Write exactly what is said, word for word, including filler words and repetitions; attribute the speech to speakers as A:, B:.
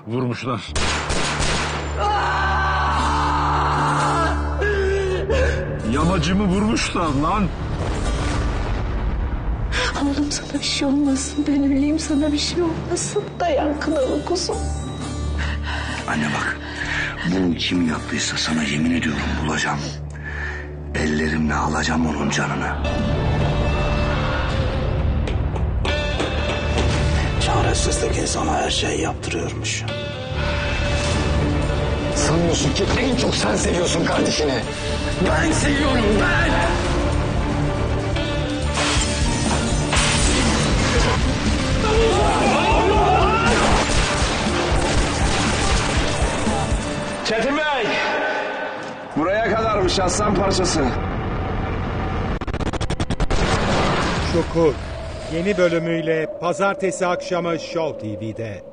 A: Vurmuşlar. Yamacımı vurmuşlar lan.
B: Oğlum sana bir şey olmasın. Ben öleyim sana bir şey olmasın. Dayan kınalı kuzum.
C: Anne bak. Bunu kim yaptıysa sana yemin ediyorum bulacağım. Ellerimle alacağım onun canını. Çaresizlik insana her şeyi yaptırıyormuş.
D: Sanıyorsun ki en çok sen seviyorsun kardeşini. Ben seviyorum, ben!
E: Çetin Bey! Buraya kadarmış aslan parçası.
F: Çukur yeni bölümüyle pazartesi akşamı Show T V'de.